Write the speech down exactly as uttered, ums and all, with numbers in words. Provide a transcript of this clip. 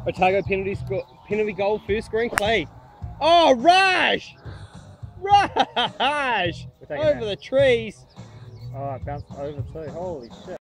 Otago penalty score, penalty goal, first scoring play. Oh, Raj! Raj! Over the trees. Oh, it bounced over too. Holy shit.